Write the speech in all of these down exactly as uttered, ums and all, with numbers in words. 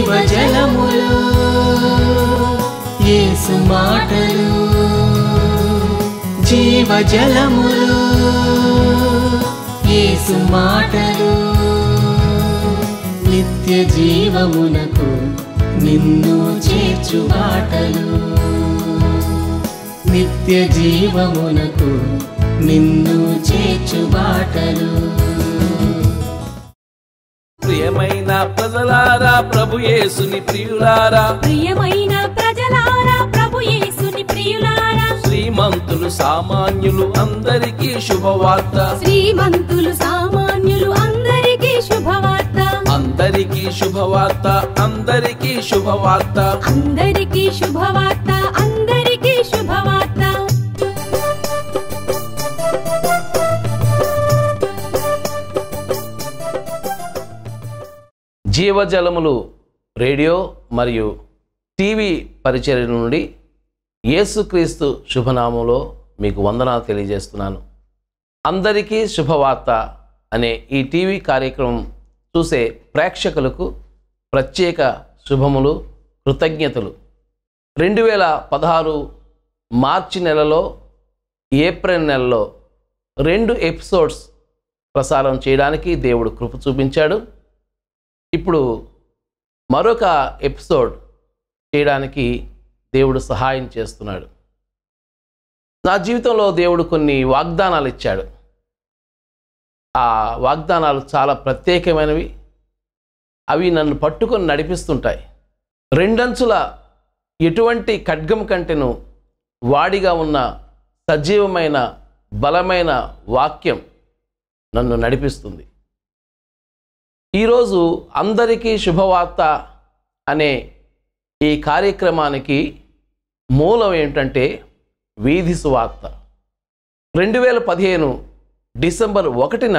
జీవజలములు యేసు మాటలు జీవజలములు యేసు మాటలు నిత్య జీవమునకు నిన్ను చేర్చు బాటలు నిత్య జీవమునకు నిన్ను చేర్చు బాటలు ప్రియమైన ప్రజలారా ప్రభు యేసుని ప్రియులారా ప్రియమైన ప్రజలారా ప్రభు యేసుని ప్రియులారా శ్రీమంతులు సామాన్యులు అందరికీ శుభవార్త శ్రీమంతులు సామాన్యులు అందరికీ శుభవార్త అందరికీ శుభవార్త అందరికీ శుభవార్త అందరికీ శుభవార్త అందరికీ శుభవార్త జీవజలములు రేడియో మరియు టీవీ పరిచర్య నుండి యేసుక్రీస్తు శుభనామంలో మీకు వందనాలు తెలియజేస్తున్నాను. అందరికీ శుభవార్త అనే ఈ టీవీ కార్యక్రమం చూసే ప్రేక్షకులకు ప్రత్యేక శుభములు, కృతజ్ఞతలు. రెండు వేల పదహారు మార్చి నెలలో, ఏప్రిల్ నెలలో రెండు ఎపిసోడ్స్ ప్రసారం చేయడానికి దేవుడు కృప చూపించాడు. ఇప్పుడు మరొక ఎపిసోడ్ చేయడానికి దేవుడు సహాయం చేస్తున్నాడు. నా జీవితంలో దేవుడు కొన్ని వాగ్దానాలు ఇచ్చాడు. ఆ వాగ్దానాలు చాలా ప్రత్యేకమైనవి. అవి నన్ను పట్టుకొని నడిపిస్తుంటాయి. రెండంచుల ఎటువంటి ఖడ్గం కంటెను వాడిగా ఉన్న సజీవమైన బలమైన వాక్యం నన్ను నడిపిస్తుంది. ఈరోజు అందరికీ శుభవార్త అనే ఈ కార్యక్రమానికి మూలం ఏంటంటే వీధి సువార్త. రెండు వేల పదిహేను డిసెంబర్ ఒకటిన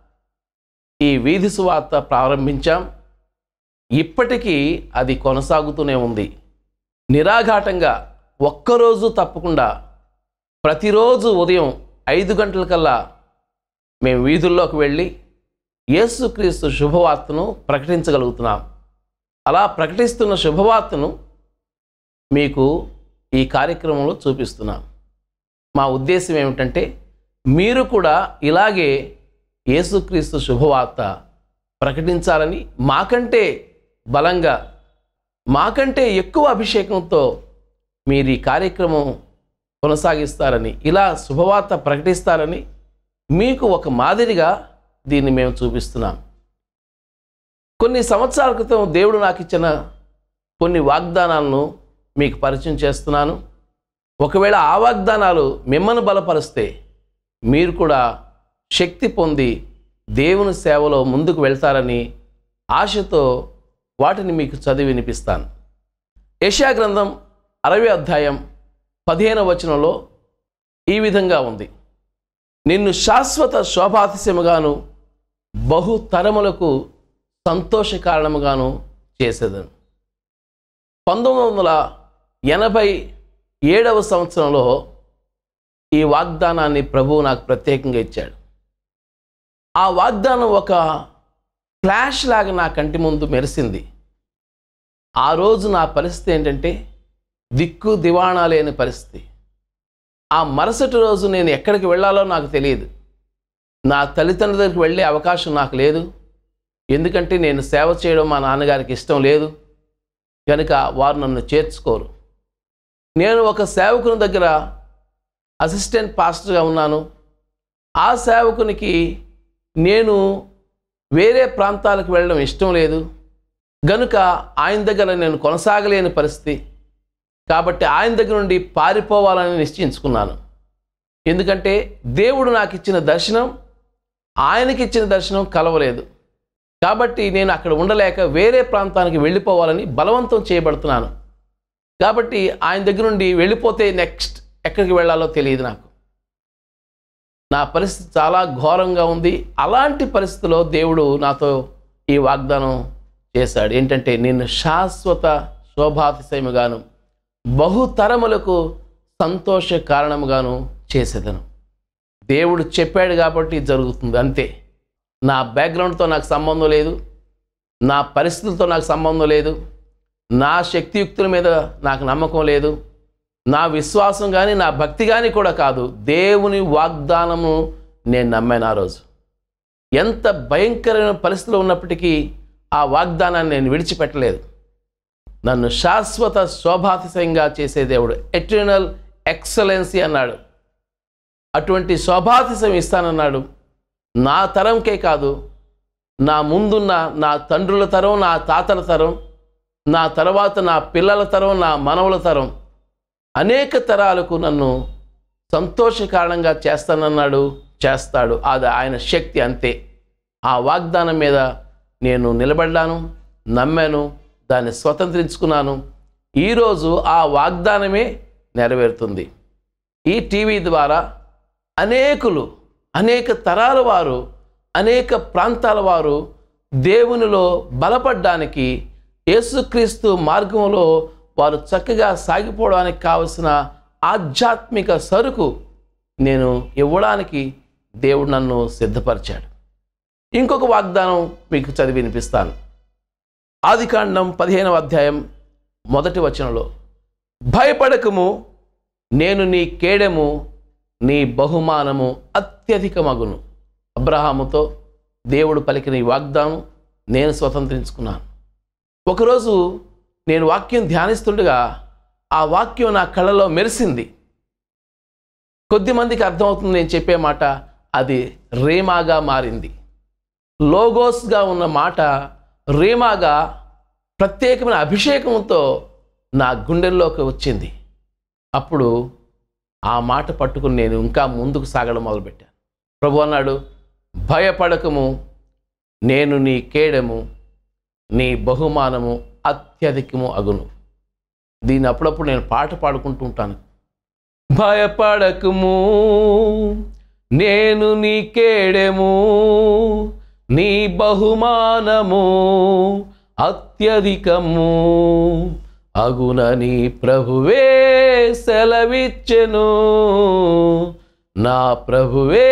ఈ వీధి సువార్త ప్రారంభించాం. ఇప్పటికీ అది కొనసాగుతూనే ఉంది. నిరాఘాటంగా ఒక్కరోజు తప్పకుండా ప్రతిరోజు ఉదయం ఐదు గంటలకల్లా మేము వీధుల్లోకి వెళ్ళి యేసుక్రీస్తు శుభవార్తను ప్రకటించగలుగుతున్నాం. అలా ప్రకటిస్తున్న శుభవార్తను మీకు ఈ కార్యక్రమంలో చూపిస్తున్నాం. మా ఉద్దేశం ఏమిటంటే మీరు కూడా ఇలాగే యేసుక్రీస్తు శుభవార్త ప్రకటించాలని, మాకంటే బలంగా, మాకంటే ఎక్కువ అభిషేకంతో మీరు ఈ కార్యక్రమం కొనసాగిస్తారని, ఇలా శుభవార్త ప్రకటిస్తారని మీకు ఒక మాదిరిగా దీన్ని మేము చూపిస్తున్నాం. కొన్ని సంవత్సరాల క్రితం దేవుడు నాకు ఇచ్చిన కొన్ని వాగ్దానాలను మీకు పరిచయం చేస్తున్నాను. ఒకవేళ ఆ వాగ్దానాలు మిమ్మల్ని బలపరిస్తే మీరు కూడా శక్తి పొంది దేవుని సేవలో ముందుకు వెళ్తారని ఆశతో వాటిని మీకు చదివి వినిపిస్తాను. యెషయా గ్రంథం అరవై అధ్యాయం పదిహేనవ వచనంలో ఈ విధంగా ఉంది: నిన్ను శాశ్వత శోభాతిశయముగాను బహుతరములకు సంతోష కారణముగాను చేసేదను. పంతొమ్మిది వందల ఎనభై ఏడవ సంవత్సరంలో ఈ వాగ్దానాన్ని ప్రభువు నాకు ప్రత్యేకంగా ఇచ్చాడు. ఆ వాగ్దానం ఒక ఫ్లాష్ లాగా నా కంటి ముందు మెరిసింది. ఆ రోజు నా పరిస్థితి ఏంటంటే దిక్కు దివాణా లేని పరిస్థితి. ఆ మరుసటి రోజు నేను ఎక్కడికి వెళ్ళాలో నాకు తెలియదు. నా తల్లిదండ్రుల దగ్గరికి వెళ్ళే అవకాశం నాకు లేదు. ఎందుకంటే నేను సేవ చేయడం మా నాన్నగారికి ఇష్టం లేదు కనుక వారు నన్ను చేర్చుకోరు. నేను ఒక సేవకుని దగ్గర అసిస్టెంట్ పాస్టర్గా ఉన్నాను. ఆ సేవకునికి నేను వేరే ప్రాంతాలకు వెళ్ళడం ఇష్టం లేదు గనుక ఆయన దగ్గర నేను కొనసాగలేని పరిస్థితి. కాబట్టి ఆయన దగ్గర నుండి పారిపోవాలని నిశ్చయించుకున్నాను. ఎందుకంటే దేవుడు నాకు ఇచ్చిన దర్శనం ఆయనకి ఇచ్చిన దర్శనం కలవలేదు. కాబట్టి నేను అక్కడ ఉండలేక వేరే ప్రాంతానికి వెళ్ళిపోవాలని బలవంతం చేయబడుతున్నాను. కాబట్టి ఆయన దగ్గర నుండి వెళ్ళిపోతే నెక్స్ట్ ఎక్కడికి వెళ్ళాలో తెలియదు నాకు. నా పరిస్థితి చాలా ఘోరంగా ఉంది. అలాంటి పరిస్థితిలో దేవుడు నాతో ఈ వాగ్దానం చేశాడు. ఏంటంటే నిన్ను శాశ్వత శోభాతిశయముగాను బహుతరములకు సంతోష కారణముగాను చేసేదను. దేవుడు చెప్పాడు కాబట్టి జరుగుతుంది అంతే. నా బ్యాక్గ్రౌండ్తో నాకు సంబంధం లేదు, నా పరిస్థితులతో నాకు సంబంధం లేదు. నా శక్తియుక్తుల మీద నాకు నమ్మకం లేదు, నా విశ్వాసం కానీ నా భక్తి కానీ కూడా కాదు. దేవుని వాగ్దానము నేను నమ్మాను. ఆ రోజు ఎంత భయంకరమైన పరిస్థితిలో ఉన్నప్పటికీ ఆ వాగ్దానాన్ని నేను విడిచిపెట్టలేదు. నన్ను శాశ్వత శోభాతిశయంగా చేసే దేవుడు, ఎటర్నల్ ఎక్సలెన్సీ అన్నాడు. అటువంటి శోభాతిశయం ఇస్తానన్నాడు. నా తరంకే కాదు, నా ముందున్న నా తండ్రుల తరం, నా తాతల తరం, నా తర్వాత నా పిల్లల తరం, నా మనవల తరం, అనేక తరాలకు నన్ను సంతోషకారణంగా చేస్తానన్నాడు, చేస్తాడు. అది ఆయన శక్తి, అంతే. ఆ వాగ్దానం మీద నేను నిలబడ్డాను, నమ్మాను, దాన్ని స్వతంత్రించుకున్నాను. ఈరోజు ఆ వాగ్దానమే నెరవేరుతుంది. ఈ టీవీ ద్వారా అనేకులు, అనేక తరాల వారు, అనేక ప్రాంతాల వారు దేవునిలో బలపడ్డానికి, యేసుక్రీస్తు మార్గంలో వారు చక్కగా సాగిపోవడానికి కావలసిన ఆధ్యాత్మిక సరుకు నేను ఇవ్వడానికి దేవుడు నన్ను సిద్ధపరిచాడు. ఇంకొక వాగ్దానం మీకు చదివి వినిపిస్తాను. ఆదికాండం పదిహేనవ అధ్యాయం మొదటి వచనంలో, భయపడకము, నేను నీ కేడెము, నీ బహుమానము అత్యధికమగును. అబ్రహాముతో దేవుడు పలికిన ఈ వాగ్దానం నేను స్వతంత్రించుకున్నాను. ఒకరోజు నేను వాక్యం ధ్యానిస్తుండగా ఆ వాక్యం నా కళ్ళలో మెరిసింది. కొద్దిమందికి అర్థమవుతుంది నేను చెప్పే మాట, అది రేమాగా మారింది. లోగోస్గా ఉన్న మాట రేమాగా ప్రత్యేకమైన అభిషేకంతో నా గుండెల్లోకి వచ్చింది. అప్పుడు ఆ మాట పట్టుకుని నేను ఇంకా ముందుకు సాగడం మొదలుపెట్టాను. ప్రభు అన్నాడు, భయపడకము, నేను నీ కేడము, నీ బహుమానము అత్యధికము అగును. దీన్ని అప్పుడప్పుడు నేను పాట పాడుకుంటూ ఉంటాను. భయపడకము, నేను నీ కేడెము, నీ బహుమానము అత్యధికము అగునని ప్రభువే సెలవిచ్చెను, నా ప్రభువే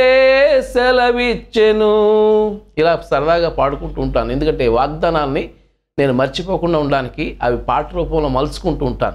సెలవిచ్చెను. ఇలా సరదాగా పాడుకుంటూ ఉంటాను. ఎందుకంటే వాగ్దానాన్ని నేను మర్చిపోకుండా ఉండడానికి అవి పాట రూపంలో మలుచుకుంటూ ఉంటాను.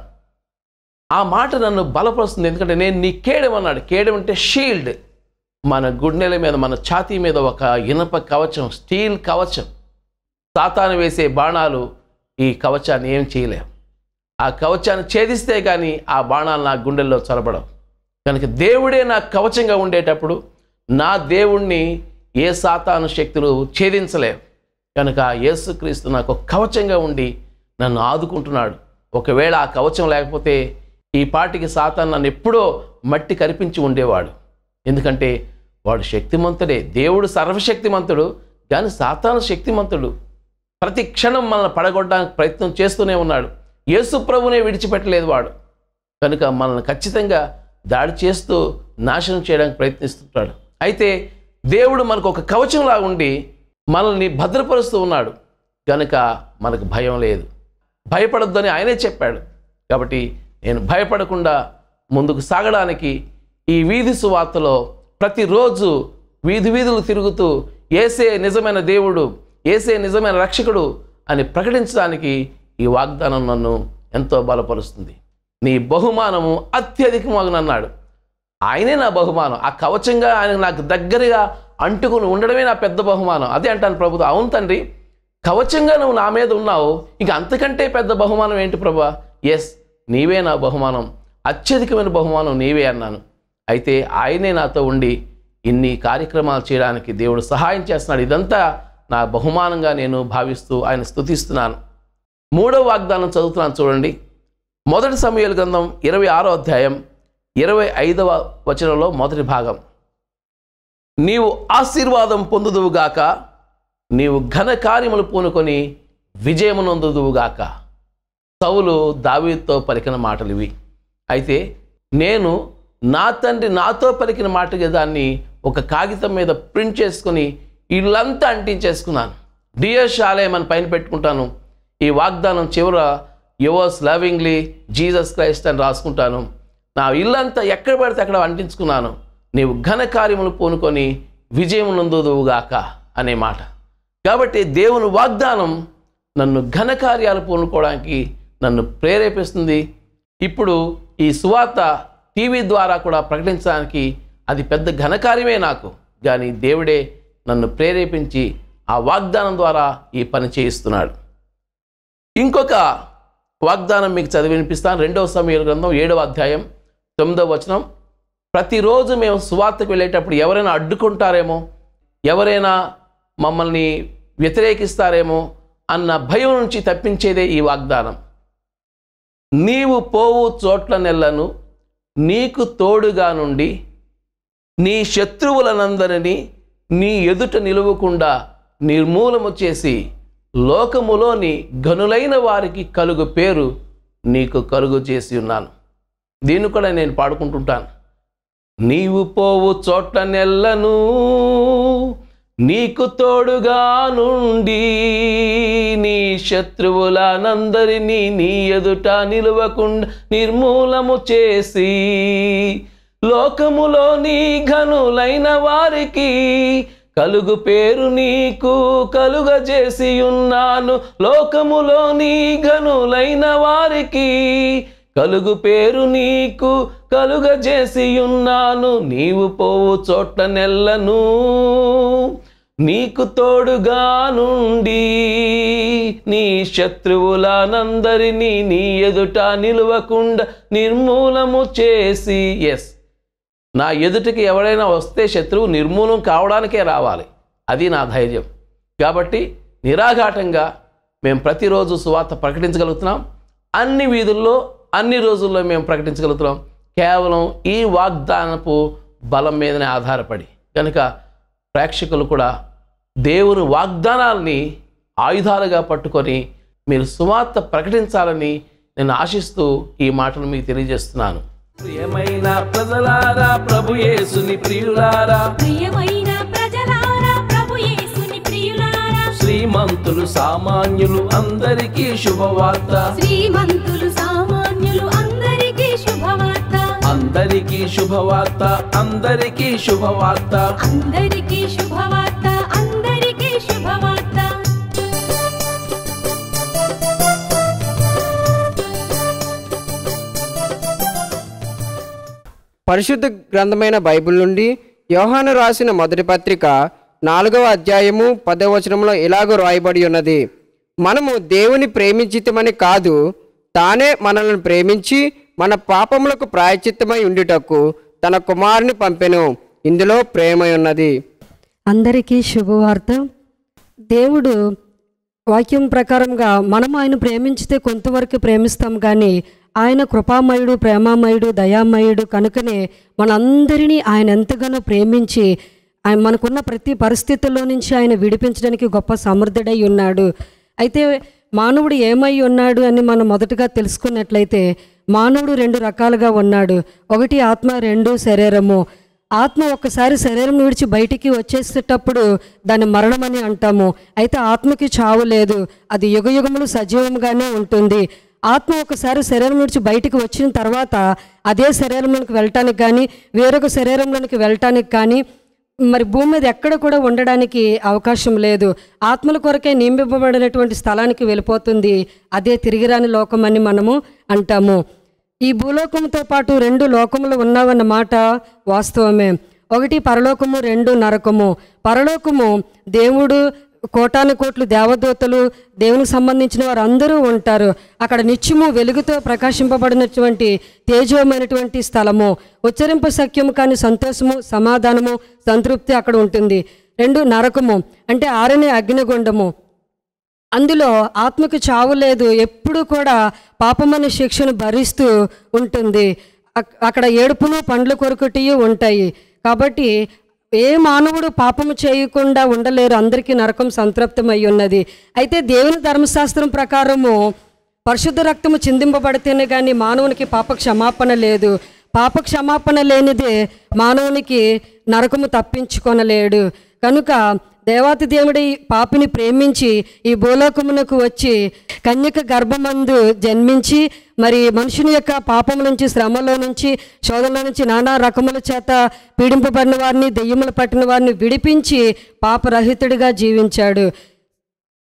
ఆ మాట నన్ను బలపరుస్తుంది. ఎందుకంటే నేను నీ కేడెం అన్నాడు. కేడెం అంటే షీల్డ్. మన గుండెల మీద, మన ఛాతీ మీద ఒక ఇనప కవచం, స్టీల్ కవచం. సాతాను వేసే బాణాలు ఈ కవచాన్ని ఏం చేయలేవు. ఆ కవచాన్ని ఛేదిస్తే కానీ ఆ బాణాలు నా గుండెల్లో చొరబడవు. కనుక దేవుడే నా కవచంగా ఉండేటప్పుడు నా దేవుణ్ణి ఏ సాతాను శక్తులు ఛేదించలేవు. కనుక యేసుక్రీస్తు నాకు కవచంగా ఉండి నన్ను ఆదుకుంటున్నాడు. ఒకవేళ ఆ కవచం లేకపోతే ఈ పాటికి సాతాను నన్ను ఎప్పుడో మట్టి కరిపించి ఉండేవాడు. ఎందుకంటే వాడు శక్తిమంతుడే. దేవుడు సర్వశక్తిమంతుడు, కానీ సాతాను శక్తిమంతుడు. ప్రతి క్షణం మనల్ని పడగొట్టడానికి ప్రయత్నం చేస్తూనే ఉన్నాడు. యేసు ప్రభునే విడిచిపెట్టలేదు వాడు. కనుక మనల్ని ఖచ్చితంగా దాడి చేస్తూ నాశనం చేయడానికి ప్రయత్నిస్తుంటాడు. అయితే దేవుడు మనకు ఒక కవచంలా ఉండి మనల్ని భద్రపరుస్తూ ఉన్నాడు. కనుక మనకు భయం లేదు. భయపడొద్దని ఆయనే చెప్పాడు. కాబట్టి నేను భయపడకుండా ముందుకు సాగడానికి ఈ వీధి సువార్తలో ప్రతిరోజు వీధి వీధులు తిరుగుతూ యేసే నిజమైన దేవుడు, యేసే నిజమైన రక్షకుడు అని ప్రకటించడానికి ఈ వాగ్దానం నన్ను ఎంతో బలపరుస్తుంది. నీ బహుమానము అత్యధికమగునన్నాడు. ఆయనే నా బహుమానం. ఆ కవచంగా ఆయన నాకు దగ్గరగా అంటుకుని ఉండడమే నా పెద్ద బహుమానం. అదే అంటాను ప్రభుతో, అవును తండ్రి, కవచంగా నువ్వు నా మీద ఉన్నావు, ఇక అంతకంటే పెద్ద బహుమానం ఏంటి ప్రభా? ఎస్, నీవే నా బహుమానం, అత్యధికమైన బహుమానం నీవే అన్నాను. అయితే ఆయనే నాతో ఉండి ఇన్ని కార్యక్రమాలు చేయడానికి దేవుడు సహాయం చేస్తున్నాడు. ఇదంతా నా బహుమానంగా నేను భావిస్తూ ఆయన స్తుతిస్తున్నాను. మూడవ వాగ్దానం చదువుతున్నాను చూడండి. మొదటి సమూయేలు గ్రంథం ఇరవై ఆరో అధ్యాయం ఇరవై ఐదవ వచనంలో మొదటి భాగం, నీవు ఆశీర్వాదం పొందుదువుగాక, నీవు ఘన కార్యములు పూనుకొని విజయమునందుదువుగాక. సౌలు దావీదుతో పలికిన మాటలు ఇవి. అయితే నేను నా తండ్రి నాతో పలికిన మాటగా దాన్ని ఒక కాగితం మీద ప్రింట్ చేసుకొని ఇల్లంతా అంటించేసుకున్నాను. డియర్ షాలేం అని పైన పెట్టుకుంటాను. ఈ వాగ్దానం చివర యువర్స్ లవింగ్లీ జీసస్ క్రైస్ట్ అని రాసుకుంటాను. నా ఇల్లంతా ఎక్కడ పడితే అక్కడ అంటించుకున్నాను. నీవు ఘన కార్యములు పూనుకొని విజయమునందుదువుగాక అనే మాట. కాబట్టి దేవుని వాగ్దానం నన్ను ఘనకార్యాలు పూనుకోవడానికి నన్ను ప్రేరేపిస్తుంది. ఇప్పుడు ఈ సువార్త టీవీ ద్వారా కూడా ప్రకటించడానికి అది పెద్ద ఘనకార్యమే నాకు, కానీ దేవుడే నన్ను ప్రేరేపించి ఆ వాగ్దానం ద్వారా ఈ పని చేయిస్తున్నాడు. ఇంకొక వాగ్దానం మీకు చదివి వినిపిస్తాను. రెండవ సమూయేలు గ్రంథం ఏడవ అధ్యాయం తొమ్మిదవ వచనం. ప్రతిరోజు మేము సువార్తకు వెళ్ళేటప్పుడు ఎవరైనా అడ్డుకుంటారేమో, ఎవరైనా మమ్మల్ని వ్యతిరేకిస్తారేమో అన్న భయం నుంచి తప్పించేదే ఈ వాగ్దానం. నీవు పోవు చోట్ల నెల్లను నీకు తోడుగా నుండి నీ శత్రువులనందరినీ నీ ఎదుట నిలువకుండా నిర్మూలము చేసి లోకములోని గనులైన వారికి కలుగు పేరు నీకు కలుగు చేసి ఉన్నాను. దీన్ని కూడా నేను పాడుకుంటుంటాను. నీవు పోవు చోట్ల నెల్లను నీకు తోడుగా నుండి నీ శత్రువులనందరినీ నీ ఎదుట నిలువకుండా నిర్మూలము చేసి లోకములోని ఘనులైన వారికి కలుగు పేరు నీకు కలుగజేసి ఉన్నాను. లోకములోని ఘనులైన వారికి కలుగు పేరు నీకు కలుగజేసి ఉన్నాను. నీవు పోవు చోట్ల నెల్లను నీకు తోడుగా నుండి నీ శత్రువులనందరినీ నీ ఎదుట నిలువకుండా నిర్మూలము చేసి. ఎస్, నా ఎదుటికి ఎవరైనా వస్తే శత్రువు నిర్మూలం కావడానికే రావాలి, అది నా ధైర్యం. కాబట్టి నిరాఘాటంగా మేము ప్రతిరోజు సువార్త ప్రకటించగలుగుతున్నాం. అన్ని వీధుల్లో అన్ని రోజుల్లో మేము ప్రకటించగలుగుతున్నాం కేవలం ఈ వాగ్దానపు బలం మీదనే ఆధారపడి. కనుక ప్రేక్షకులు కూడా దేవుని వాగ్దానాల్ని ఆయుధాలుగా పట్టుకొని మీరు సువార్త ప్రకటించాలని నేను ఆశిస్తూ ఈ మాటలు మీకు తెలియజేస్తున్నాను. ప్రియమైన ప్రజలారా, ప్రభు యేసుని ప్రియులారా, ప్రియమైన ప్రజలారా, ప్రభు యేసుని ప్రియులారా, శ్రీమంతులు సామాన్యులు అందరికీ శుభవార్త, శ్రీమంతులు సామాన్యులు అందరికీ శుభవార్త, అందరికీ శుభవార్త, అందరికీ శుభవార్త, అందరికీ శుభవార్త, అందరికీ శుభవార్త. పరిశుద్ధ గ్రంథమైన బైబిల్ నుండి యోహాను రాసిన మొదటి పత్రిక నాలుగవ అధ్యాయము పదవ వచనంలో ఇలాగ రాయబడి ఉన్నది. మనము దేవుని ప్రేమించితమని కాదు, తానే మనల్ని ప్రేమించి మన పాపములకు ప్రాయశ్చిత్తమై ఉండుటకు తన కుమారుని పంపెను. ఇందులో ప్రేమ ఉన్నది. అందరికీ శుభవార్త. దేవుడు వాక్యం ప్రకారంగా మనం ఆయన ప్రేమించితే కొంతవరకు ప్రేమిస్తాం, కానీ ఆయన కృపామయుడు, ప్రేమామయుడు, దయామయుడు కనుకనే మనందరినీ ఆయన ఎంతగానో ప్రేమించి ఆయన మనకున్న ప్రతి పరిస్థితుల్లో నుంచి ఆయన విడిపించడానికి గొప్ప సమర్థుడై ఉన్నాడు. అయితే మానవుడు ఏమై ఉన్నాడు అని మనం మొదటగా తెలుసుకున్నట్లయితే మానవుడు రెండు రకాలుగా ఉన్నాడు. ఒకటి ఆత్మ, రెండు శరీరము. ఆత్మ ఒక్కసారి శరీరం విడిచి బయటికి వచ్చేసేటప్పుడు దాన్ని మరణం అని అంటాము. అయితే ఆత్మకి చావు లేదు, అది యుగయుగములు సజీవంగానే ఉంటుంది. ఆత్మ ఒకసారి శరీరం విడిచి బయటికి వచ్చిన తర్వాత అదే శరీరంలోనికి వెళ్ళటానికి కానీ వేరొక శరీరంలోనికి వెళ్ళటానికి కానీ మరి భూమి మీద ఎక్కడ కూడా ఉండడానికి అవకాశం లేదు. ఆత్మల కొరకే నియమింపబడినటువంటి స్థలానికి వెళ్ళిపోతుంది. అదే తిరిగిరాని లోకం అని మనము అంటాము. ఈ భూలోకంతో పాటు రెండు లోకములు ఉన్నావన్న మాట వాస్తవమే. ఒకటి పరలోకము, రెండు నరకము. పరలోకము దేవుడు, కోటాను కోట్లు దేవదూతలు, దేవునికి సంబంధించిన వారు అందరూ ఉంటారు. అక్కడ నిత్యము వెలుగుతో ప్రకాశింపబడినటువంటి తేజోమైనటువంటి స్థలము. ఉచ్చరింప సఖ్యము కానీ సంతోషము, సమాధానము, సంతృప్తి అక్కడ ఉంటుంది. రెండు నరకము అంటే ఆరని అగ్నిగుండము. అందులో ఆత్మకు చావు లేదు, ఎప్పుడు కూడా పాపమనే శిక్షను భరిస్తూ ఉంటుంది. అక్కడ ఏడుపును పండ్ల కొరుకుటియు ఉంటాయి. కాబట్టి ఏ మానవుడు పాపము చేయకుండా ఉండలేరు, అందరికీ నరకం సంతృప్తమై ఉన్నది. అయితే దేవుని ధర్మశాస్త్రం ప్రకారము పరిశుద్ధ రక్తము చిందింపబడితేనే కానీ మానవునికి పాప క్షమాపణ లేదు. పాప క్షమాపణ లేనిదే మానవునికి నరకము తప్పించుకొనలేడు. కనుక దేవాతి దేవుడి పాపిని ప్రేమించి ఈ భూలోకమునకు వచ్చి కన్యక గర్భమందు జన్మించి మరి మనుషుని యొక్క పాపముల నుంచి, శ్రమలో నుంచి, శోధనలో నుంచి, నానా రకముల చేత పీడింపబడిన వారిని, దెయ్యములు పట్టిన వారిని విడిపించి పాపరహితుడిగా జీవించాడు.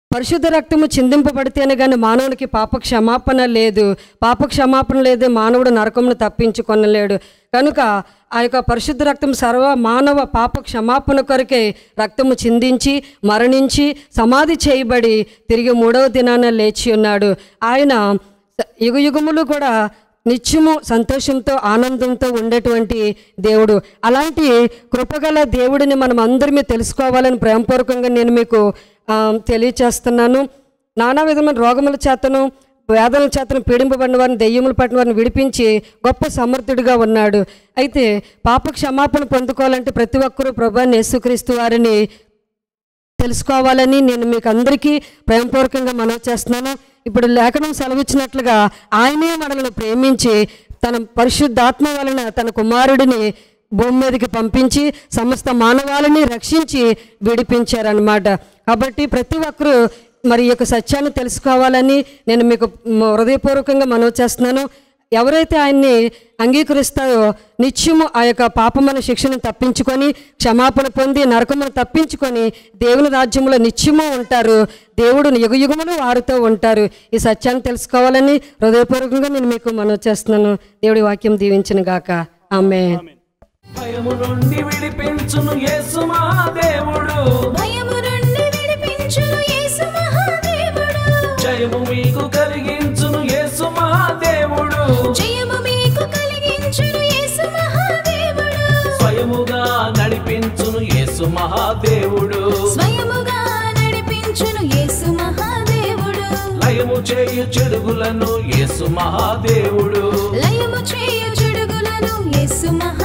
పరిశుద్ధ రక్తము చిందింపబడితేనే కానీ మానవునికి పాప క్షమాపణ లేదు. పాప క్షమాపణ లేదు, మానవుడు నరకమును తప్పించుకొనలేడు. కనుక ఆ యొక్క పరిశుద్ధ రక్తం సర్వ మానవ పాప క్షమాపణ కొరకే రక్తము చిందించి మరణించి సమాధి చేయబడి తిరిగి మూడవ దినాన లేచి ఉన్నాడు. ఆయన యుగ యుగములు కూడా నిత్యము సంతోషంతో ఆనందంతో ఉండేటువంటి దేవుడు. అలాంటి కృపగల దేవుడిని మనం అందరిమీ తెలుసుకోవాలని ప్రేమపూర్వకంగా నేను మీకు తెలియచేస్తున్నాను. నానా విధమైన రోగముల చేతను వేదనల చేతను పీడింపబడిన వారిని దెయ్యములు పట్టిన వారిని విడిపించి గొప్ప సమర్థుడిగా ఉన్నాడు. అయితే పాప క్షమాపణ పొందుకోవాలంటే ప్రతి ఒక్కరూ ప్రభువైన యేసుక్రీస్తు వారిని తెలుసుకోవాలని నేను మీకు అందరికీ ప్రేమపూర్వకంగా మనవి చేస్తున్నాను. ఇప్పుడు లేఖనం సెలవిచ్చినట్లుగా ఆయనే మనల్ని ప్రేమించి తన పరిశుద్ధాత్మ వలన తన కుమారుడిని భూమి మీదకి పంపించి సమస్త మానవాళిని రక్షించి విడిపించారనమాట. కాబట్టి ప్రతి ఒక్కరూ మరి ఈ యొక్క సత్యాన్ని తెలుసుకోవాలని నేను మీకు హృదయపూర్వకంగా మనవి చేస్తున్నాను. ఎవరైతే ఆయన్ని అంగీకరిస్తారో నిత్యము ఆ యొక్క పాపమైన శిక్షను తప్పించుకొని క్షమాపణ పొంది నరకమును తప్పించుకొని దేవుని రాజ్యంలో నిత్యము ఉంటారు. దేవుడు యుగయుగములు వారితో ఉంటారు. ఈ సత్యాన్ని తెలుసుకోవాలని హృదయపూర్వకంగా నేను మీకు మనవి చేస్తున్నాను. దేవుడి వాక్యం దీవించును గాక. ఆమేన్. భయము నుండి విడిపించును యేసు మహాదేవుడు, భయము నుండి విడిపించును యేసు మహాదేవుడు, జయము మీకు కలిగించును యేసు మహాదేవుడు, జయము మీకు కలిగించును యేసు మహాదేవుడు, స్వయముగా నడిపించును యేసు మహాదేవుడు, స్వయముగా నడిపించును యేసు మహాదేవుడు, లయము చేయు చెడుగులను యేసు మహాదేవుడు, లయము చేయు చెడుగులను యేసు మహాదేవుడు.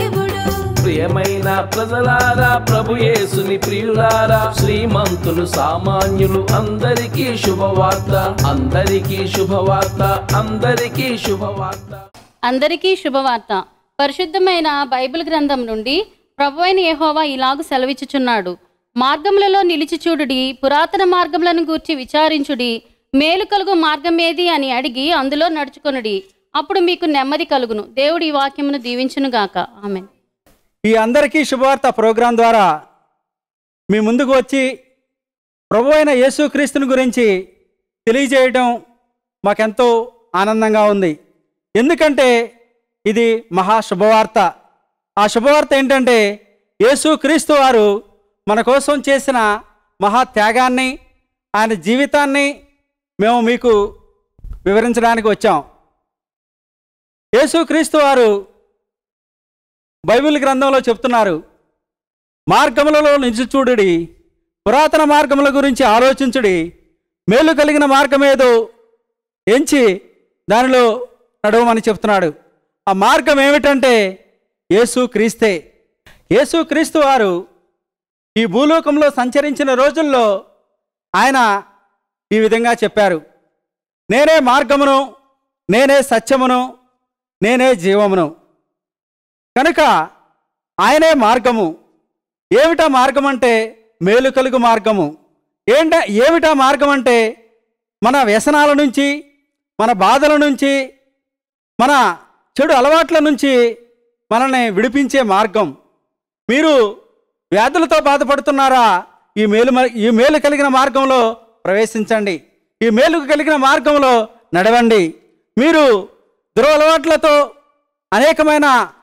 ప్రియమైన ప్రజలారా, ప్రభు యేసుని ప్రియులారా, శ్రీమంతులు సామాన్యులు అందరికీ శుభవార్త, అందరికీ శుభవార్త, అందరికీ శుభవార్త. అందరికీ శుభవార్త. పరిశుద్ధమైన బైబిల్ గ్రంథం నుండి ప్రభువైన యెహోవా ఇలాగు సెలవిచ్చుచున్నాడు. మార్గములలో నిలిచి చూడుడి, పురాతన మార్గములను గూర్చి విచారించుడి, మేలు కలుగు మార్గం ఏది అని అడిగి అందులో నడుచుకొనుడి, అప్పుడు మీకు నెమ్మది కలుగును. దేవుడి ఈ వాక్యమును దీవించునుగాక. ఆమేన్. ఈ అందరికీ శుభవార్త ప్రోగ్రాం ద్వారా మీ ముందుకు వచ్చి ప్రభు అయిన యేసుక్రీస్తుని గురించి తెలియజేయడం మాకెంతో ఆనందంగా ఉంది. ఎందుకంటే ఇది మహా శుభవార్త. ఆ శుభవార్త ఏంటంటే యేసుక్రీస్తు వారు మన కోసం చేసిన మహా త్యాగాన్ని, ఆయన జీవితాన్ని మేము మీకు వివరించడానికి వచ్చాం. యేసుక్రీస్తు వారు బైబిల్ గ్రంథంలో చెప్తున్నారు, మార్గములలో నిలిచి చూడుడి, పురాతన మార్గముల గురించి ఆలోచించుడి, మేలు కలిగిన మార్గమేదో ఎంచి దానిలో నడవమని చెప్తున్నాడు. ఆ మార్గం ఏమిటంటే యేసుక్రీస్తే. యేసుక్రీస్తు వారు ఈ భూలోకంలో సంచరించిన రోజుల్లో ఆయన ఈ విధంగా చెప్పారు, నేనే మార్గమును, నేనే సత్యమును, నేనే జీవమును. కనుక ఆయనే మార్గము. ఏమిటా మార్గం అంటే మేలు కలుగు మార్గము. ఏంట ఏమిటా మార్గం అంటే మన వ్యసనాల నుంచి, మన బాధల నుంచి, మన చెడు అలవాట్ల నుంచి మనల్ని విడిపించే మార్గం. మీరు వ్యాధులతో బాధపడుతున్నారా? ఈ మేలు ఈ మేలు కలిగిన మార్గంలో ప్రవేశించండి. ఈ మేలు కలిగిన మార్గంలో నడవండి. మీరు దురలవాట్లతో అనేకమైన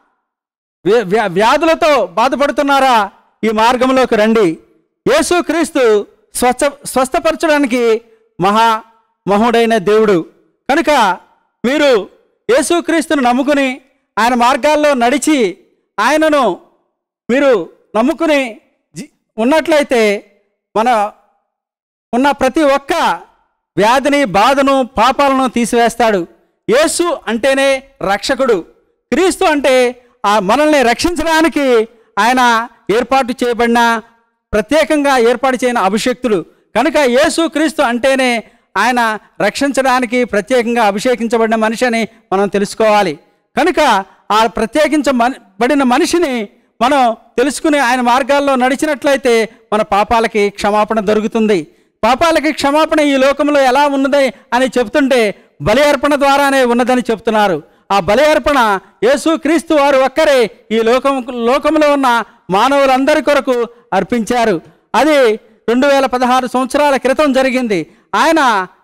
వ్యాధులతో బాధపడుతున్నారా? ఈ మార్గంలోకి రండి. యేసుక్రీస్తు స్వస్థ స్వస్థపరచడానికి మహా మహుడైన దేవుడు. కనుక మీరు యేసుక్రీస్తును నమ్ముకుని ఆయన మార్గాల్లో నడిచి ఆయనను మీరు నమ్ముకుని ఉన్నట్లయితే మన ఉన్న ప్రతి ఒక్క వ్యాధిని, బాధను, పాపాలను తీసివేస్తాడు. యేసు అంటేనే రక్షకుడు. క్రీస్తు అంటే ఆ మనల్ని రక్షించడానికి ఆయన ఏర్పాటు చేయబడిన, ప్రత్యేకంగా ఏర్పాటు చేయని అభిషేక్తుడు. కనుక యేసు క్రీస్తు అంటేనే ఆయన రక్షించడానికి ప్రత్యేకంగా అభిషేకించబడిన మనిషి అని మనం తెలుసుకోవాలి. కనుక ఆ ప్రత్యేకించబడిన మనిషిని మనం తెలుసుకుని ఆయన మార్గాల్లో నడిచినట్లయితే మన పాపాలకి క్షమాపణ దొరుకుతుంది. పాపాలకి క్షమాపణ ఈ లోకంలో ఎలా ఉన్నది అని చెప్తుంటే బలి అర్పణ ద్వారానే ఉన్నదని చెప్తున్నారు. ఆ బలి అర్పణ యేసు క్రీస్తు వారు ఒక్కరే ఈ లోకం లోకంలో ఉన్న మానవులందరి కొరకు అర్పించారు. అది రెండు వేల పదహారు సంవత్సరాల క్రితం జరిగింది. ఆయన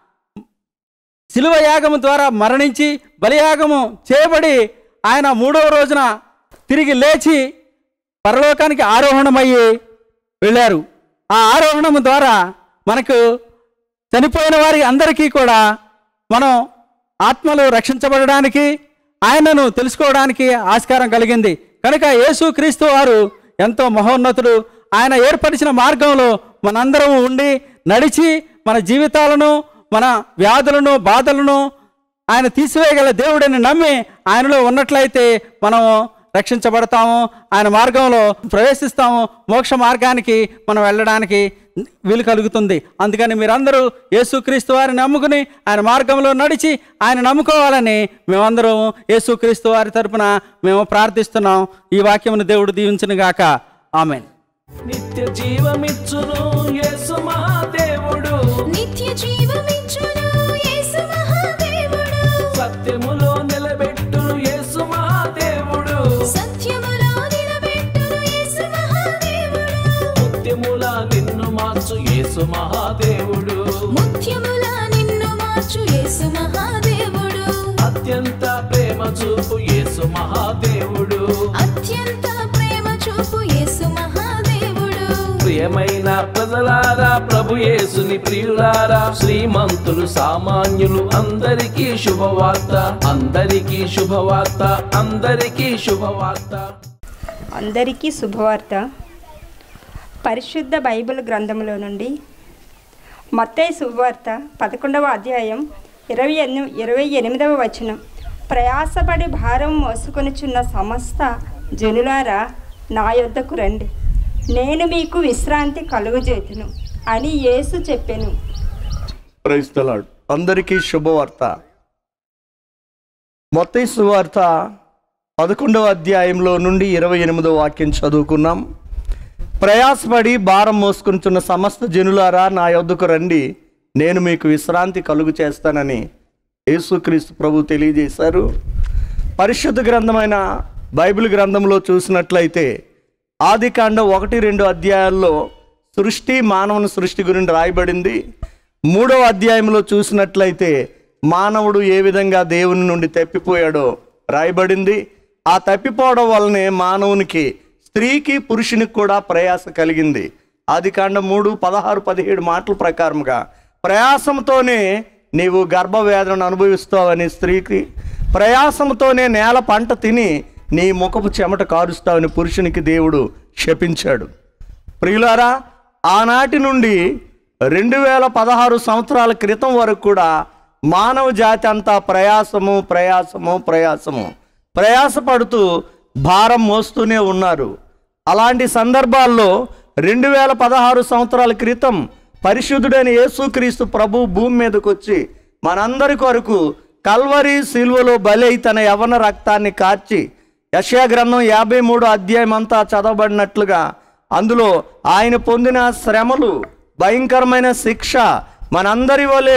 శిలువ యాగము ద్వారా మరణించి బలియాగము చేయబడి ఆయన మూడవ రోజున తిరిగి లేచి పరలోకానికి ఆరోహణమయ్యి వెళ్ళారు. ఆ ఆరోహణము ద్వారా మనకు చనిపోయిన వారి అందరికీ కూడా మనం ఆత్మలు రక్షించబడడానికి, ఆయనను తెలుసుకోవడానికి ఆస్కారం కలిగింది. కనుక యేసు క్రీస్తు వారు ఎంతో మహోన్నతుడు. ఆయన ఏర్పరిచిన మార్గంలో మనందరం ఉండి నడిచి మన జీవితాలను, మన వ్యాధులను, బాధలను ఆయన తీసివేయగల దేవుడిని నమ్మి ఆయనలో ఉన్నట్లయితే మనం రక్షించబడతాము, ఆయన మార్గంలో ప్రవేశిస్తాము, మోక్ష మార్గానికి మనం వెళ్ళడానికి వీలు కలుగుతుంది. అందుకని మీరందరూ యేసుక్రీస్తు వారిని నమ్ముకుని ఆయన మార్గంలో నడిచి ఆయన నమ్ముకోవాలని మేమందరం యేసుక్రీస్తు వారి తరపున మేము ప్రార్థిస్తున్నాం. ఈ వాక్యమును దేవుడు దీవించును గాక. ఆమేన్. నిత్య జీవమిచ్చును యేసు మహాదేవుడు, నిత్య జీవమిచ్చును యేసు మహాదేవుడు, సత్యములో నిలబెట్టును యేసు మహాదేవుడు, సత్యములో నిలబెట్టును యేసు మహాదేవుడు, ముత్యముల నిన్ను మార్చు యేసు మహాదేవుడు, ముత్యముల నిన్ను మార్చు యేసు మహాదేవుడు, అత్యంత ప్రేమ చూపు యేసు మహాదేవుడు, అత్యంత ప్రేమ చూపు యేసు మహాదేవుడు. ప్రియమైన ప్రజలారా, ప్రభు యేసుని ప్రియులారా, శ్రీమంతులు సామాన్యులు అందరికీ శుభవార్త, అందరికీ శుభవార్త, అందరికీ శుభవార్త. అందరికీ శుభవార్త. పరిశుద్ధ బైబిల్ గ్రంథంలో నుండి మత్తయి శుభవార్త పదకొండవ అధ్యాయం ఇరవై ఎనిమిది ఇరవై ఎనిమిదవ వచనం. ప్రయాసపడి భారం మోసుకొనుచున్న సమస్త జనులారా నా యొద్దకు రండి, నేను మీకు విశ్రాంతి కలుగజేతును అని యేసు చెప్పెను. Praise the lord. అందరికీ శుభవార్త. మత్తయి సువార్త పదకొండవ అధ్యాయంలో నుండి ఇరవై ఎనిమిదవ వాక్యం చదువుకున్నాం. ప్రయాసపడి భారం మోసుకుంటున్న సమస్త జనులారా నా యొద్దకు రండి, నేను మీకు విశ్రాంతి కలుగు చేస్తానని యేసుక్రీస్తు ప్రభు తెలియజేశారు. పరిశుద్ధ గ్రంథమైన బైబిల్ గ్రంథంలో చూసినట్లయితే ఆది కాండం ఒకటి రెండు అధ్యాయాల్లో సృష్టి, మానవుని సృష్టి గురించి రాయబడింది. మూడవ అధ్యాయంలో చూసినట్లయితే మానవుడు ఏ విధంగా దేవుని నుండి తప్పిపోయాడో రాయబడింది. ఆ తప్పిపోవడం వల్లనే మానవునికి, స్త్రీకి, పురుషునికి కూడా ప్రయాస కలిగింది. ఆది కాండం మూడు పదహారు పదిహేడు మాటల ప్రకారంగా ప్రయాసంతోనే నీవు గర్భవేదనను అనుభవిస్తావని స్త్రీకి, ప్రయాసంతోనే నేల పంట తిని నీ ముఖపు చెమట కారుస్తావని పురుషునికి దేవుడు శపించాడు. ప్రియులారా, ఆనాటి నుండి రెండు వేల పదహారు సంవత్సరాల క్రితం వరకు కూడా మానవ జాతి అంతా ప్రయాసము ప్రయాసము ప్రయాసము ప్రయాసపడుతూ భారం మోస్తూనే ఉన్నారు. అలాంటి సందర్భాల్లో రెండు వేల పదహారు సంవత్సరాల క్రితం పరిశుద్ధుడైన యేసుక్రీస్తు ప్రభు భూమి మీదకి వచ్చి మనందరి కొరకు కల్వరి శిలువలో బలై తన యవ్వన రక్తాన్ని కార్చి, యెషయా గ్రంథం యాభై మూడు అధ్యాయం అంతా చదవబడినట్లుగా అందులో ఆయన పొందిన శ్రమలు, భయంకరమైన శిక్ష, మనందరి వలె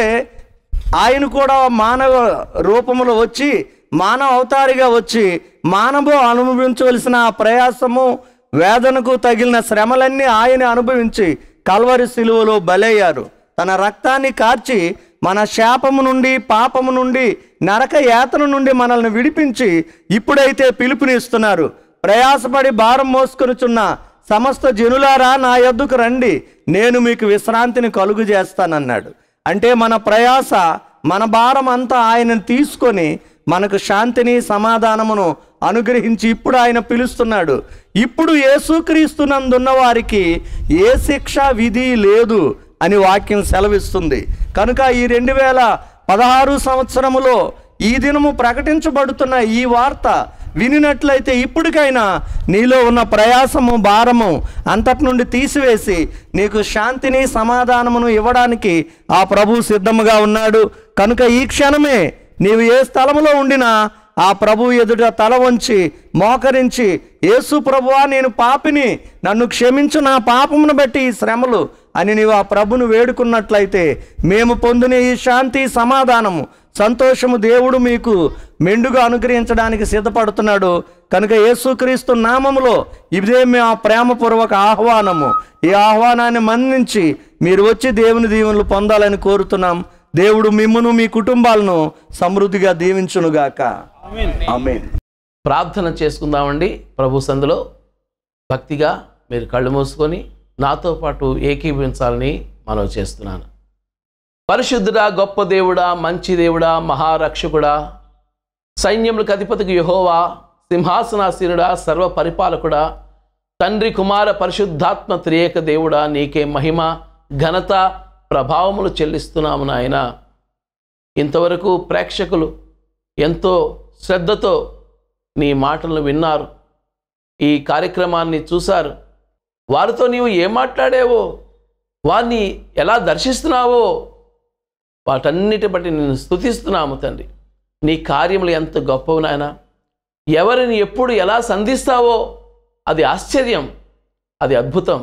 ఆయన కూడా మానవ రూపంలో వచ్చి, మానవ అవతారిగా వచ్చి మానవ అనుభవించవలసిన ప్రయాసము, వేదనకు తగిలిన శ్రమలన్నీ ఆయన అనుభవించి కల్వరి శిలువలో బలయ్యారు. తన రక్తాన్ని కార్చి మన శాపము నుండి, పాపము నుండి, నరక యాతన నుండి మనల్ని విడిపించి ఇప్పుడైతే పిలుపునిస్తున్నారు. ప్రయాసపడి భారం మోసుకొనుచున్న సమస్త జనులారా నా యొద్దకు రండి, నేను మీకు విశ్రాంతిని కలుగు చేస్తానన్నాడు. అంటే మన ప్రయాస, మన భారం అంతా ఆయనను తీసుకొని మనకు శాంతిని, సమాధానమును అనుగ్రహించి ఇప్పుడు ఆయన పిలుస్తున్నాడు. ఇప్పుడు యేసుక్రీస్తునందున్న వారికి ఏ శిక్ష విధి లేదు అని వాక్యం సెలవిస్తుంది. కనుక ఈ రెండు వేల పదహారు సంవత్సరములో ఈ దినము ప్రకటించబడుతున్న ఈ వార్త వినినట్లయితే ఇప్పటికైనా నీలో ఉన్న ప్రయాసము, భారము అంతటి నుండి తీసివేసి నీకు శాంతిని, సమాధానమును ఇవ్వడానికి ఆ ప్రభు సిద్ధముగా ఉన్నాడు. కనుక ఈ క్షణమే నీవు ఏ స్థలములో ఉండినా ఆ ప్రభు ఎదుట తల వంచి మోకరించి, యేసు ప్రభువా నేను పాపిని, నన్ను క్షమించు, నా పాపమును బట్టి ఈ శ్రమలు అని నీవు ఆ ప్రభును వేడుకున్నట్లయితే మేము పొందిన ఈ శాంతి, సమాధానము, సంతోషము దేవుడు మీకు మెండుగా అనుగ్రహించడానికి సిద్ధపడుతున్నాడు. కనుక యేసుక్రీస్తు నామములో ఇదే మా ప్రేమపూర్వక ఆహ్వానము. ఈ ఆహ్వానాన్ని మన్నించి మీరు వచ్చి దేవుని దీవెనలు పొందాలని కోరుతున్నాం. దేవుడు మిమ్మును మీ కుటుంబాలను సమృద్ధిగా దీవించునుగాక. ఆమేన్. ప్రార్థన చేసుకుందామండి. ప్రభు సందులో భక్తిగా మీరు కళ్ళు మూసుకొని నాతో పాటు ఏకీభవించాలని మనవి చేస్తున్నాను. పరిశుద్ధుడా, గొప్ప దేవుడా, మంచి దేవుడా, మహారక్షకుడా, సైన్యములకు అధిపతికి యెహోవా, సింహాసనాసీనుడా, సర్వ పరిపాలకుడా, తండ్రి కుమార పరిశుద్ధాత్మ త్రియేక దేవుడా, నీకే మహిమ, ఘనత, ప్రభావములు చెల్లిస్తున్నాము నాయన. ఇంతవరకు ప్రేక్షకులు ఎంతో శ్రద్ధతో నీ మాటలను విన్నారు, ఈ కార్యక్రమాన్ని చూశారు. వారితో నీవు ఏం మాట్లాడావో, వారిని ఎలా దర్శిస్తున్నావో వాటన్నిటి బట్టి నేను స్తుతిస్తున్నాము తండ్రి. నీ కార్యములు ఎంత గొప్పవి నాయన. ఎవరిని ఎప్పుడు ఎలా సంధిస్తావో అది ఆశ్చర్యం, అది అద్భుతం.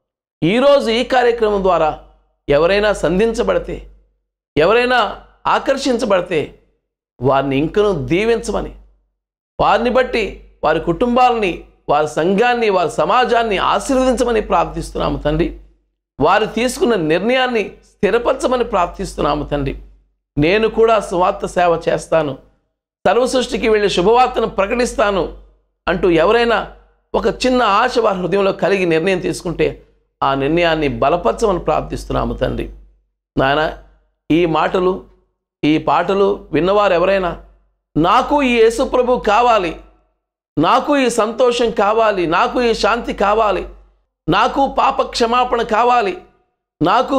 ఈరోజు ఈ కార్యక్రమం ద్వారా ఎవరైనా సంధించబడితే, ఎవరైనా ఆకర్షించబడితే వారిని ఇంకనూ దీవించమని, వారిని బట్టి వారి కుటుంబాలని, వారి సంఘాన్ని, వారి సమాజాన్ని ఆశీర్వదించమని ప్రార్థిస్తున్నాము తండ్రి. వారు తీసుకున్న నిర్ణయాన్ని స్థిరపరచమని ప్రార్థిస్తున్నాము తండ్రి. నేను కూడా సువార్త సేవ చేస్తాను, సర్వసృష్టికి వెళ్ళి శుభవార్తను ప్రకటిస్తాను అంటూ ఎవరైనా ఒక చిన్న ఆశ వారి హృదయంలో కలిగి నిర్ణయం తీసుకుంటే ఆ నిర్ణయాన్ని బలపరచమని ప్రార్థిస్తున్నాము తండ్రి. నాయన, ఈ మాటలు, ఈ పాటలు విన్నవారు ఎవరైనా నాకు ఈ యేసు ప్రభు కావాలి, నాకు ఈ సంతోషం కావాలి, నాకు ఈ శాంతి కావాలి, నాకు పాప క్షమాపణ కావాలి, నాకు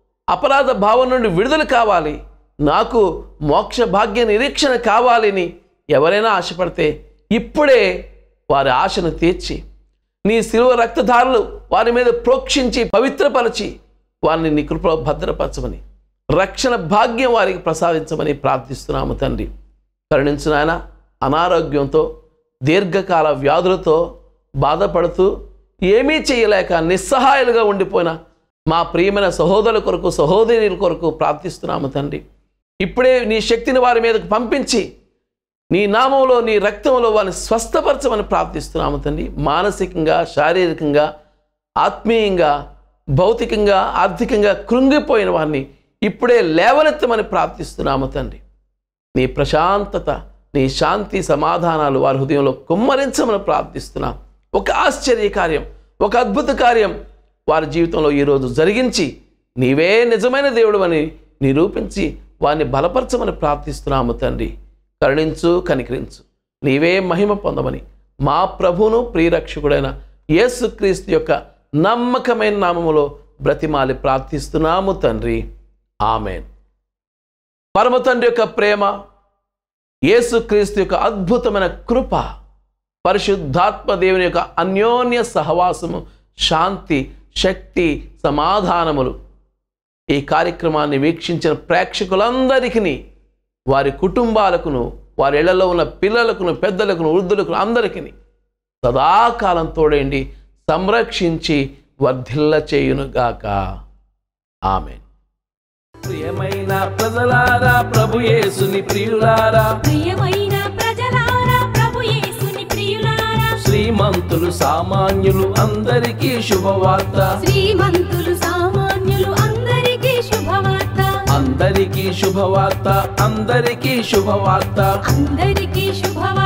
అపరాధ భావం నుండి విడుదల కావాలి, నాకు మోక్ష భాగ్య నిరీక్షణ కావాలని ఎవరైనా ఆశపడితే ఇప్పుడే వారి ఆశను తీర్చి నీ శిలువ రక్తధారలు వారి మీద ప్రోక్షించి పవిత్రపరచి వారిని నీ కృపలో భద్రపరచమని, రక్షణ భాగ్యం వారికి ప్రసాదించమని ప్రార్థిస్తున్నాము తండ్రి. కరుణించు నాయన. అనారోగ్యంతో, దీర్ఘకాల వ్యాధులతో బాధపడుతూ ఏమీ చేయలేక నిస్సహాయాలుగా ఉండిపోయిన మా ప్రియమైన సహోదరుల కొరకు, సహోదరుల కొరకు ప్రార్థిస్తున్నాము తండ్రి. ఇప్పుడే నీ శక్తిని వారి మీదకు పంపించి నీ నామంలో, నీ రక్తంలో వారిని స్వస్థపరచమని ప్రార్థిస్తున్నాము తండ్రి. మానసికంగా, శారీరకంగా, ఆత్మీయంగా, భౌతికంగా, ఆర్థికంగా కృంగిపోయిన వారిని ఇప్పుడే లేవనెత్తమని ప్రార్థిస్తున్నాము తండ్రి. నీ ప్రశాంతత, నీ శాంతి, సమాధానాలు వారి హృదయంలో కుమ్మరించమని ప్రార్థిస్తున్నాం. ఒక ఆశ్చర్య కార్యం, ఒక అద్భుత కార్యం వారి జీవితంలో ఈరోజు జరిగించి నీవే నిజమైన దేవుడు అని నిరూపించి వారిని బలపరచమని ప్రార్థిస్తున్నాము తండ్రి. కరుణించు, కనికరించు, నీవే మహిమ పొందమని మా ప్రభువును ప్రియరక్షకుడైన యేసుక్రీస్తు యొక్క నమ్మకమైన నామములో బ్రతిమాలి ప్రార్థిస్తున్నాము తండ్రి. ఆమేన్. పరమ తండ్రి యొక్క ప్రేమ, యేసుక్రీస్తు యొక్క అద్భుతమైన కృప, పరిశుద్ధాత్మ దేవుని యొక్క అన్యోన్య సహవాసము, శాంతి, శక్తి, సమాధానములు ఈ కార్యక్రమాన్ని వీక్షించిన ప్రేక్షకులందరికీ, వారి కుటుంబాలకును, వారి ఇళ్లలో ఉన్న పిల్లలకును, పెద్దలకును, వృద్ధులకును అందరికీ సదాకాలం తోడేండి సంరక్షించి వర్ధిల్ల చేయునుగాక. ఆమేన్. ప్రియమైన ప్రజలారా, ప్రభు యేసుని ప్రియులారా, ప్రియమైన ప్రజలారా, ప్రభు యేసుని ప్రియులారా, శ్రీమంతులు సామాన్యులు అందరికీ శుభవార్త, శ్రీమంతులు సామాన్యులు అందరికీ శుభవార్త, అందరికీ శుభవార్త, అందరికీ శుభవార్త, అందరికీ శుభవార్త.